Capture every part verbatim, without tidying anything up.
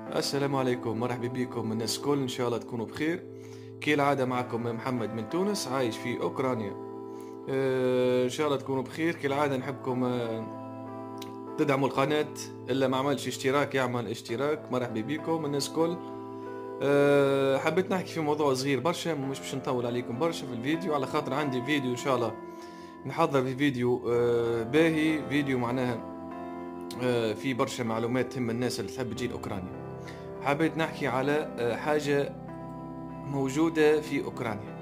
السلام عليكم، مرحبا بكم الناس الكل. ان شاء الله تكونوا بخير. كالعادة معكم محمد من تونس عايش في اوكرانيا. أه ان شاء الله تكونوا بخير. كالعادة نحبكم أه تدعموا القناة، الا ما عملش اشتراك يعمل اشتراك. مرحبا بكم الناس الكل. أه حبيت نحكي في موضوع صغير برشا، مش باش نطول عليكم برشا في الفيديو، على خاطر عندي فيديو ان شاء الله نحضر في فيديو أه باهي، فيديو معناها أه في برشا معلومات تهم الناس اللي تحب تجي لاوكرانيا. حبيت نحكي على حاجة موجودة في أوكرانيا.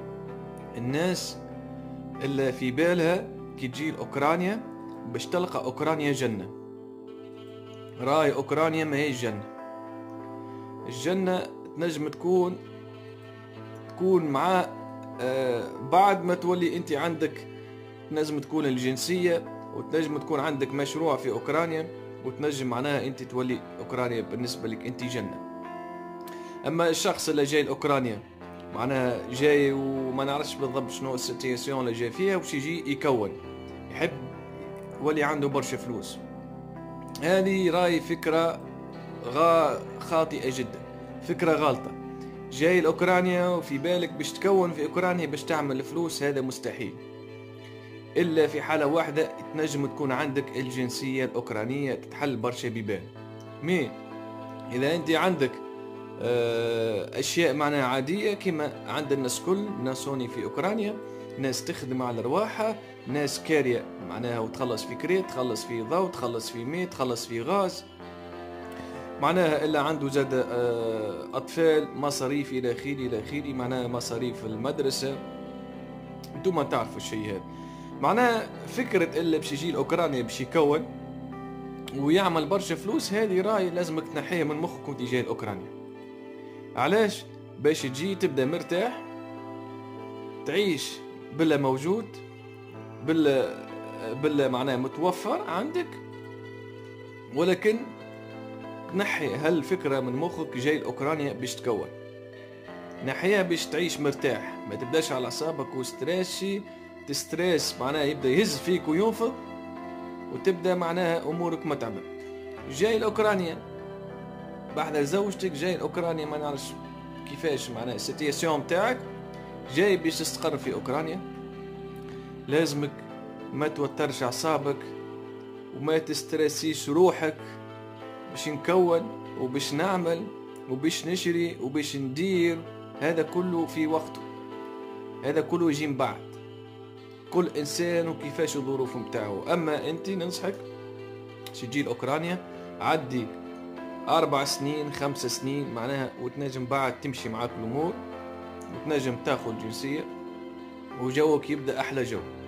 الناس اللي في بالها كي تجي لأوكرانيا باش تلقى أوكرانيا جنة. راي أوكرانيا ما هي الجنة. الجنة تنجم تكون تكون مع آه بعد ما تولي انت عندك، تنجم تكون الجنسية، وتنجم تكون عندك مشروع في أوكرانيا، وتنجم معناها انت تولي أوكرانيا بالنسبة لك انت جنة. اما الشخص اللي جاي لاوكرانيا معناها جاي وما نعرفش بالضبط شنو السيتياسيون اللي جاي فيها، وش يجي يكون يحب ولي عنده برشا فلوس. هذه راي فكرة غا خاطئة جدا، فكرة غلطة. جاي لاوكرانيا وفي بالك باش تكون في اوكرانيا باش تعمل فلوس، هذا مستحيل. الا في حالة واحدة، تنجم تكون عندك الجنسية الاوكرانية، تتحل برشا بيبان. مي اذا انت عندك اشياء معناها عاديه كما عند الناس كل، ناس هوني في اوكرانيا ناس تخدم على رواحها، ناس كاريه معناها وتخلص في كريت، تخلص في ضوء، تخلص في مي، تخلص في غاز، معناها الا عنده زاد اطفال، مصاريف الى اخره الى اخره، معناها مصاريف المدرسه. انتم تعرفوا الشيء هذا. معناها فكره اللي باش يجي لاوكرانيا باش يكون ويعمل برشا فلوس، هذه راي لازمك تنحيها من مخك وانت جاي لاوكرانيا. علاش؟ باش تجي تبدا مرتاح، تعيش بلا موجود، بلا بلا معناه متوفر عندك، ولكن نحي هالفكرة من مخك جاي لأوكرانيا باش تكون. نحيها باش تعيش مرتاح، ما تبداش على أعصابك وستريسي تستريس معناها يبدا يهز فيك وينفض، وتبدا معناها أمورك متعبة. جاي لأوكرانيا بعد زوجتك، جاي لأوكرانيا ما نعرفش كيفاش معناها السيتياسيون متاعك، جاي باش تستقر في أوكرانيا. لازمك ما توترش أعصابك وما تسترسيش روحك باش نكون وباش نعمل وباش نشري وباش ندير. هذا كله في وقته، هذا كله يجي من بعد. كل إنسان وكيفاش الظروف متاعه. أما أنت ننصحك تجي لأوكرانيا، عدي أربع سنين خمس سنين معناها، وتنجم بعد تمشي معاك الأمور، وتنجم تاخذ جنسية وجوك يبدأ أحلى جو.